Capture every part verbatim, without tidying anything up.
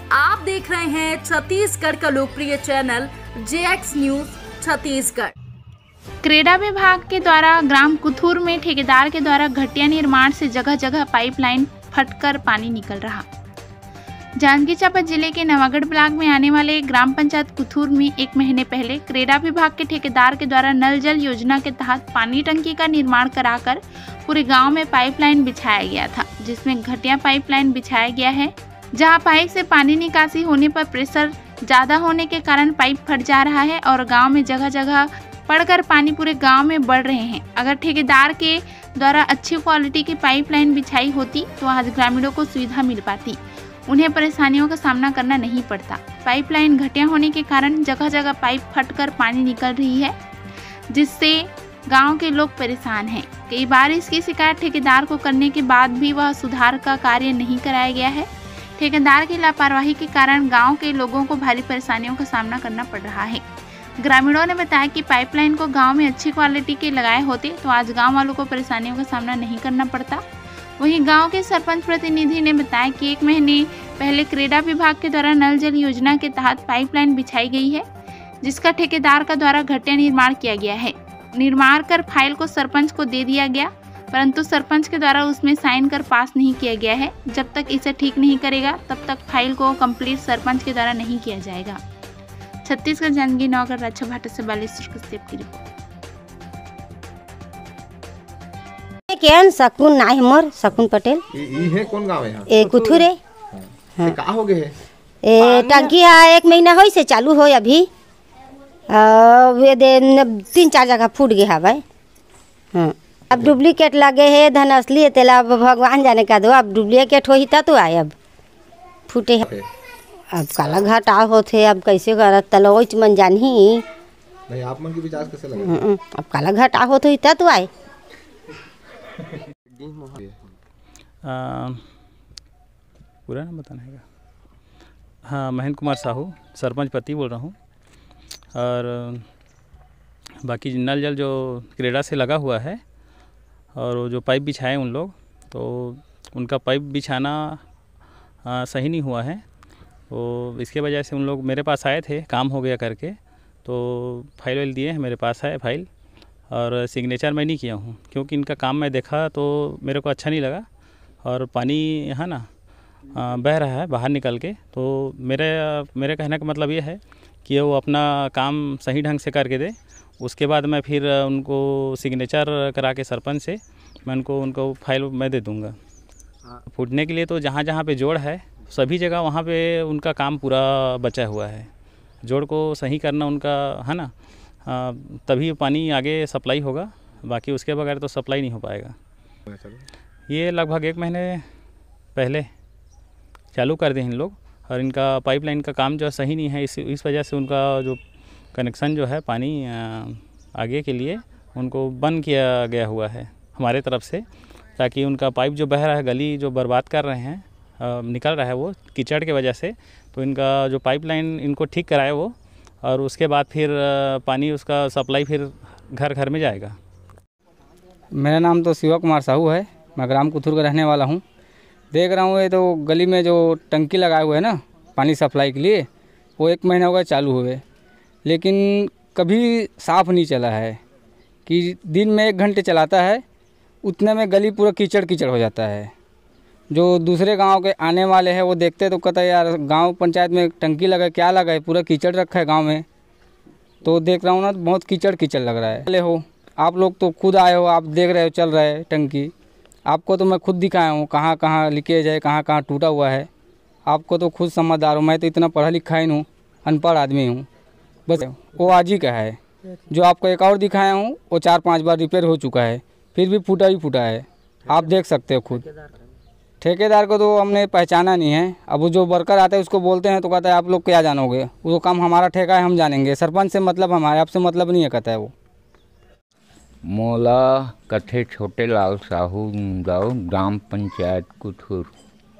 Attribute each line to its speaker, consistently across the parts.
Speaker 1: आप देख रहे हैं छत्तीसगढ़ का लोकप्रिय channel J X news Chhattisgarh.
Speaker 2: CREDA विभाग के द्वारा ग्राम कुथूर में ठेकेदार के द्वारा घटिया निर्माण से जगह जगह पाइपलाइन फटकर पानी निकल रहा। जांजगीर चांपा जिले के नवागढ़ ब्लॉक में आने वाले ग्राम पंचायत कुथूर में एक महीने पहले क्रेडा विभाग के ठेकेदार के द्वारा नल जल योजना के तहत पानी टंकी का निर्माण कराकर पूरे गांव में पाइपलाइन बिछाया गया था, जिसमें घटिया पाइपलाइन बिछाया गया है, जहां पाइप से पानी निकासी होने पर प्रेशर ज्यादा होने के कारण पाइप फट जा रहा है और गांव में जगह जगह पड़कर पानी पूरे गांव में बढ़ रहे हैं। अगर ठेकेदार के द्वारा अच्छी क्वालिटी की पाइपलाइन बिछाई होती तो आज ग्रामीणों को सुविधा मिल पाती, उन्हें परेशानियों का सामना करना नहीं पड़ता। पाइपलाइन घटिया होने के कारण जगह जगह पाइप फटकर पानी निकल रही है, जिससे गांव के लोग परेशान हैं। कई बार इसकी शिकायत ठेकेदार को करने के बाद भी वह सुधार का कार्य नहीं कराया गया है। ठेकेदार की लापरवाही के कारण गांव के लोगों को भारी परेशानियों का सामना करना पड़ रहा है। ग्रामीणों ने बताया कि पाइपलाइन को गांव में अच्छी क्वालिटी के लगाए होते तो आज गांव वालों को परेशानियों का सामना नहीं करना पड़ता। वहीं गांव के सरपंच प्रतिनिधि ने बताया कि एक महीने पहले क्रेडा विभाग के द्वारा नल जल योजना के तहत पाइपलाइन बिछाई गई है, जिसका ठेकेदार का द्वारा घटिया निर्माण किया गया है। निर्माण कर फाइल को सरपंच को दे दिया गया, परंतु सरपंच के द्वारा उसमें साइन कर पास नहीं किया गया है। जब तक इसे ठीक नहीं करेगा तब तक फाइल को कंप्लीट सरपंच के द्वारा नहीं किया जाएगा। छत्तीसगढ़ जांजगीर नवागढ़ राजा भाटा से बालेश्वर कश्यप की रिपोर्ट।
Speaker 3: केन सकून नाय मोर सकून पटेल
Speaker 4: ई है कौन गांव है?
Speaker 3: ए कुथुरे।
Speaker 4: हां का हो गए?
Speaker 3: ए टंकी है एक महीना होई से चालू हो अभी वे दे तीन चार जगह फूट गया है भाई। हां अब डुप्लीकेट लगे है, धन असली है तेला भगवान जाने का दो। अब डुप्लीकेट हो ही ता तो आए अब फूटे है। अब काला घाटा होते अब कैसे करत तलोच मन जानही
Speaker 4: नहीं आप मन की विचार कैसे लगा?
Speaker 3: अब काला घाटा होते ही ता तो आए।
Speaker 5: पूरा नाम बताना है? हाँ, महेंद्र कुमार साहू, सरपंच पति बोल रहा हूँ। और बाकी नल जल जो क्रेडा से लगा हुआ है और वो जो पाइप बिछाए उन लोग, तो उनका पाइप बिछाना आ, सही नहीं हुआ है। तो इसके वजह से उन लोग मेरे पास आए थे, काम हो गया करके, तो फाइल वाइल दिए हैं, मेरे पास है फाइल, और सिग्नेचर मैं नहीं किया हूँ क्योंकि इनका काम मैं देखा तो मेरे को अच्छा नहीं लगा। और पानी यहाँ ना बह रहा है बाहर निकल के, तो मेरे मेरे कहने का मतलब ये है कि वो अपना काम सही ढंग से करके दे। उसके बाद मैं फिर उनको सिग्नेचर करा के सरपंच से मैं उनको उनको फाइल मैं दे दूँगा। फूटने के लिए तो जहाँ जहाँ पे जोड़ है सभी जगह वहाँ पे उनका काम पूरा बचा हुआ है। जोड़ को सही करना उनका है ना, आ, तभी पानी आगे सप्लाई होगा, बाकी उसके बगैर तो सप्लाई नहीं हो पाएगा। ये लगभग एक महीने पहले चालू कर दें इन लोग, और इनका पाइपलाइन का काम जो सही नहीं है, इस इस वजह से उनका जो कनेक्शन जो है पानी आगे के लिए उनको बंद किया गया हुआ है हमारे तरफ से, ताकि उनका पाइप जो बह रहा है, गली जो बर्बाद कर रहे हैं, आ, निकल रहा है वो कीचड़ के वजह से, तो इनका जो पाइपलाइन इनको ठीक कराए वो, और उसके बाद फिर पानी उसका सप्लाई फिर घर घर में जाएगा।
Speaker 6: मेरा नाम तो शिवा कुमार साहू है, मैं ग्राम कुथूर का रहने वाला हूँ। देख रहा हूँ ये तो गली में जो टंकी लगाए हुए है ना पानी सप्लाई के लिए, वो एक महीना हो गया चालू हुए, लेकिन कभी साफ़ नहीं चला है। कि दिन में एक घंटे चलाता है, उतने में गली पूरा कीचड़ कीचड़ हो जाता है। जो दूसरे गांव के आने वाले हैं वो देखते तो कहता है यार गांव पंचायत में टंकी लगा क्या लगा है, पूरा कीचड़ रखा है गांव में। तो देख रहा हूँ ना, बहुत कीचड़ कीचड़ लग रहा है। चले हो आप लोग तो खुद आए हो, आप देख रहे हो चल रहा है टंकी, आपको तो मैं खुद दिखाया हूँ कहाँ कहाँ लीकेज है, कहाँ कहाँ टूटा हुआ है। आपको तो खुद समझदार हूँ, मैं तो इतना पढ़ा लिखा ही हूँ, अनपढ़ आदमी हूँ। बस वो आज ही का है, जो आपको एक और दिखाया हूँ वो चार पाँच बार रिपेयर हो चुका है, फिर भी फूटा ही फूटा है। आप देख सकते हो खुद। ठेकेदार को तो हमने पहचाना नहीं है। अब वो जो वर्कर आते हैं उसको बोलते हैं तो कहता है आप लोग क्या जानोगे, वो काम हमारा ठेका है, हम जानेंगे। सरपंच से मतलब हमारे, आपसे मतलब नहीं है, कहता है वो।
Speaker 7: मोला कथे छोटे लाल साहू गाँव ग्राम पंचायत कुथूर।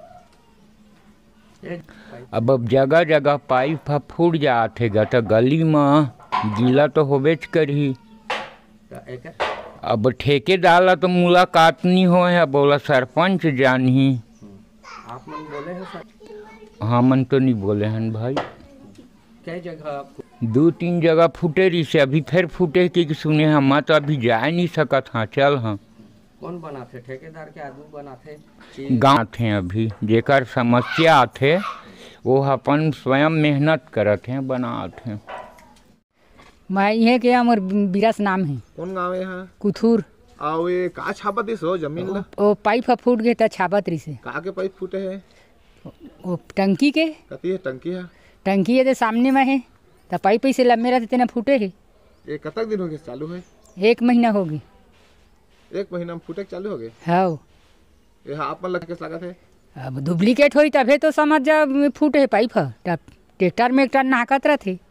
Speaker 7: अब अब जगह जगह पाइप फूट जाते गा तो गली में गीला तो होबेच करही। अब ठेकेदार तो मुलाकात नहीं हो है, बोला सरपंच जानी।
Speaker 4: आप मन बोले हो सर?
Speaker 7: हमन तो नहीं बोले हैं भाई।
Speaker 8: कई जगह
Speaker 7: दो तीन जगह फूटे रही से अभी फिर फूटे कि सुने हम तो अभी जा नहीं सकत हाँ चल हाँ।
Speaker 8: कौन बनाते ठेकेदार के आदमी बनाते
Speaker 7: गाँव थे अभी जेकर समस्या आते वो अपन स्वयं मेहनत करत हैं बनाते हैं।
Speaker 9: मैं ये के हमर बिरस नाम है।
Speaker 4: कौन गाँव है यहाँ?
Speaker 9: कुथूर।
Speaker 4: आओ ये का छापत दिस हो जमीन ला?
Speaker 9: ओ पाइप फूट गए तो छापत रही से।
Speaker 4: का के पाइप फूटे है?
Speaker 9: ओ टंकी के।
Speaker 4: कती है टंकी है?
Speaker 9: टंकी है तो सामने में है तो पाइप से लम्बे रहते तेना फूटे है।
Speaker 4: ये कतक दिन हो गए चालू है?
Speaker 9: एक महीना हो गई।
Speaker 4: एक महीना में फूटे चालू हो गए?
Speaker 9: हाँ।
Speaker 4: ये आप मन लग के लागत है?
Speaker 9: अब डुप्लीकेट हुई तभी तो समझ जा फूटे है पाइप है। ट्रैक्टर में एक टन नाकत रहते।